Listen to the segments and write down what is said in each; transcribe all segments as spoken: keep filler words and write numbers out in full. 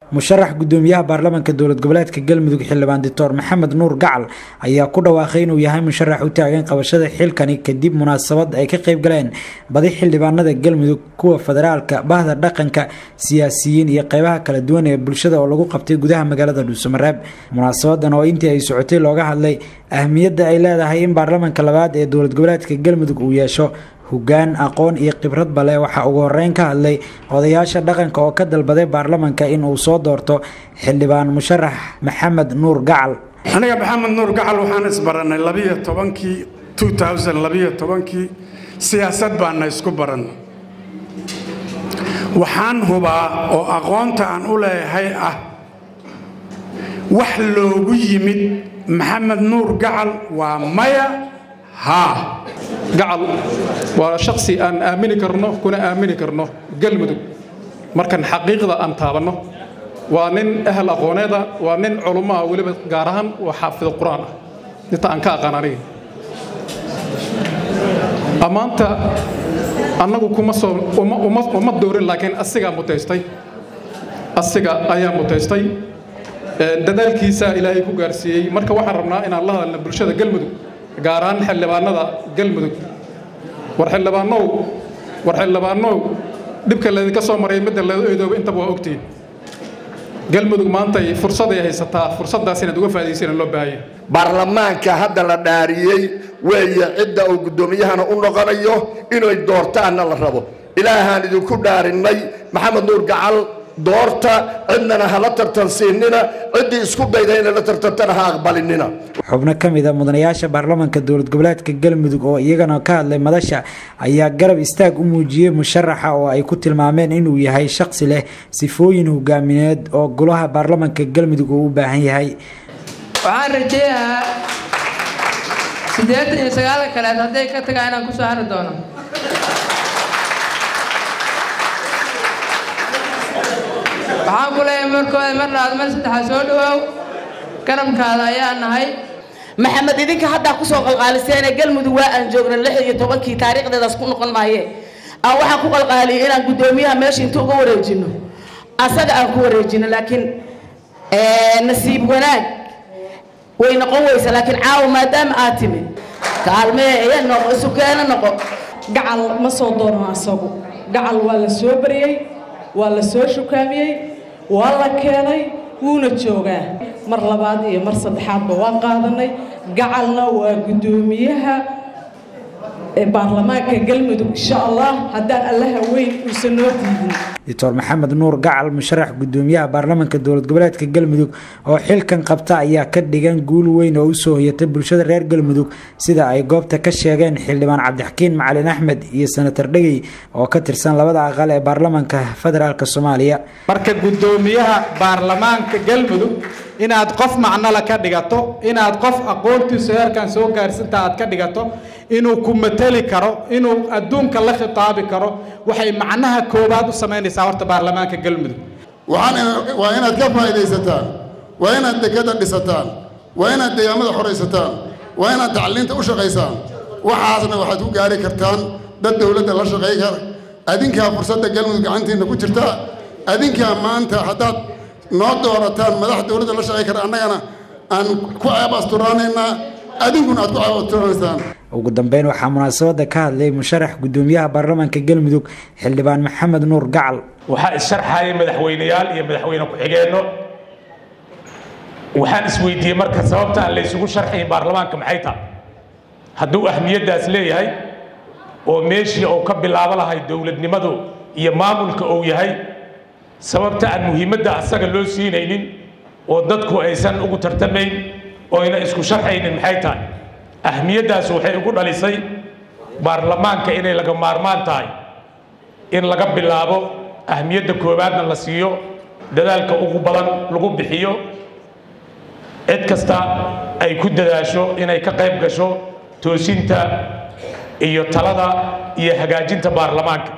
musharax gudoomiyaha baarlamaanka dowlad goboleedka galmudug xildhibaan doctor maxamed nuur gacal ayaa ku dhawaaqay inuu yahay musharax u taagan qabashada xilkani kadib munaasabad ay ka qayb galeen badi xildhibaanada galmudug kuwa federaalka bahda dhaqanka siyaasiyiin iyo qaybaha kala duwan ee bulshada oo lagu qabtay gudaha magaalada Dhuusamareeb. munaasabadan oo intii ay socotay looga hadlay ahmiyadda ay leedahay in baarlamaanka labaad ee dowlad goboleedka galmudug uu yeesho hoggaan aqoon iyo khibrad bale waxa ugu horeyn ka hadlay odayaasha dhaqanka oo ka dalbaday baarlamaanka in uu soo doorto xildhibaan musharax maxamed nuur gacal. aniga maxamed nuur gacal waxaan isbaranay labiyo tobankii two thousand labiyo tobankii siyaasad baan isku baranay waxaan hubaa oo aqoonta aan u leeyahay ah wax loogu yimid maxamed nuur gacal waa maya ها gacal waa shakhsi aan aamini karno kuna aamini karno galmudug markan xaqiiqda aan taabano waa nin ahal aqooneeda waa nin culimo ah waliba gaar ahaan waa xaafid quraan ah inta aan ka aqaan aniga amaanta annagu kuma soo uma uma uma doorin laakiin asiga mutaystay asiga ayaa mutaystay dadaalkiisa ilaahay ku gaarsiiyay marka waxaan rabnaa inaan la hadalno bulshada galmudug gaaraan xildhibaanada galmudug war xildhibaanow war xildhibaanow dibka la ka soo maray mid la eedo inta waa ogtiin galmudug maanta ay fursad ay haysataa fursadaas inaad uga faa'iideysan loo baahay baarlamaanka hadda la dhaariyay weeye cidda uu gudoomiyahana u noqonayo inay doortaana la rabo ilaahaan idinku dhaarinay maxamed nuur gacal doorta cidna hala tartansiinina cidii isku dayday la tartantana ha aqbalinina. xubno kamid ah mudanayaasha baarlamaanka dowlad goboleedka galmudug oo iyagana ka hadlay madasha ayaa garab istaag u muujiyay musharaxa oo ay ku tilmaameen inuu yahay shakhsi leh sifooyin hogaamineed oo golaha baarlamaanka galmudug uu u baahan yahay. waxaan rajaynayaa sideetan iyo sagaal kale haday ka tagaan inaan ku soo hari doono. waxaan ku leeyahay markooda mar labaad mar saddexaad soo dhawaaw garabkaada ayaa nahay maxamed idinka hadda ku soo qalqaaliseen galmudug waa aan joognay lix iyo tobankii taariikhdeedaas ku noqon maaye aan waxaan ku qalqaaliyay inaan gudoomiyaha meesha inta uga wareejino asaga aan ku wareejino laakiin ee nasiib wanaag way noqon weysa laakiin caaw maadaama aad timid kaalmee ee noqo suuqeena noqo gacal ma soo doono asagu gacal waa la soo bariyay waa la soo shukaamiyay waa la keenay wuuna joogaa mar labaad iyo mar saddexaadba waan qaadanay gacalna waa gudoomiyaha ee baarlamaanka galmudug insha Allah haddaan allaha weyn uu sanoo diidin. doctor maxamed nuur gacal musharax gudoomiyaha baarlamaanka dowlad goboleedka galmudug oo xilkan qabta ayaa ka dhigan guul weyn oo u soo hoyatay bulshada reer galmudug sida ay goobta ka sheegeen xildhibaan cabdixakiin macalin axmed iyo senator dhagey oo ka tirsan labada aqal ee baarlamaanka federaalka Soomaaliya. marka gudoomiyaha baarlamaanka galmudug inaad qof macno la ka dhigato inaad qof aqoontiisa heerkan soo gaarsinta aad ka dhigato inuu ku matali karo inuu adduunka la khitaabi karo waxay macnaha koobaad u sameynaysaa horta baarlamaanka galmudug waxaan waa inaad ka faa'iideysataan waa inaad dekada dhisataan waa inaad deegaamada xoreysataan waa inaad tacliinta u shaqaysaan waxaasna waxaad ku gaari kartaan dad dawladda la shaqeey kara adinkaa fursadda galmudug gacantiina ku jirta adinkaa maanta haddaad noo doorataan madax dawladda la shaqeey kara annagana aan ku ceeb asturaanaynaa adinkuna aad ku ceeb asturaanaysaan. ugu dambeyn waxaa munaasabada ka hadlay musharax gudoomiyaha baarlamaanka galmudug xildhibaan maxamed nuur gacal. waxaa isharxay madaxweynayaal iyo madaxweyne ku-xigeenno waxaan isweydiiyey marka sababta aan la isugu sharxay baarlamaanka maxay tahay hadduu ahmiyadaas leeyahay oo meeshii uu ka bilaabo lahay dowladnimadu iyo maamulka uu yahay sababta aan muhiimadda asaga loo siinaynin oo dadku aysan ugu tartamayn oo ina isku sharxaynin maxay tahay ahmiyadaas waxay ugu dhalisay baarlamaanka inay laga maarmaan tahay in laga bilaabo ahmiyadda koobaadna la siiyo dadaalka ugu badan lagu bixiyo cid kasta ay ku dadaasho inay ka qayb gasho toosinta iyo talada iyo hagaajinta baarlamaanka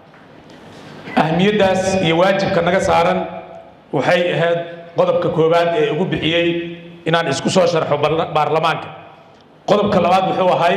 ahmiyadaas iyo waajibka naga saaran waxay ahayd qodobka koobaad ee ugu bixiyay inaan isku soo sharxo baarlamaanka qodobka labaad wuxuu ahay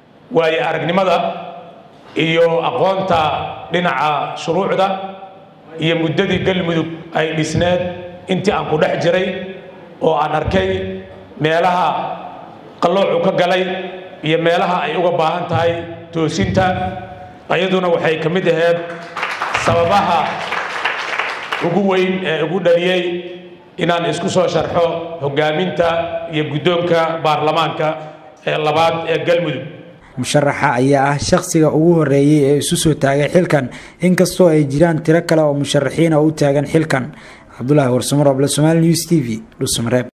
waayo aragnimada iyo aqoonta dhinaca shuruucda iyo muddadii galmudug ay dhisneed intii aan ku dhex jiray oo aan arkay meelaha qaloocu ka galay iyo meelaha ay uga baahan tahay toosinta ayaduna waxay ka mid ahayd sababaha ugu weyn ee ugu dhaliyay inaan isku soo sharxo hogaaminta iyo guddoonka baarlamaanka ee labaad ee galmudug musharaxa ayaa ah shakhsiga ugu horeeyay ee isu soo taagay xilkan inkastoo ay jiraan tiro kale oo musharaxiin ah u taagan xilkan Cabdullaahi Warsamo Roble, Somali News T V, Dhuusamareeb.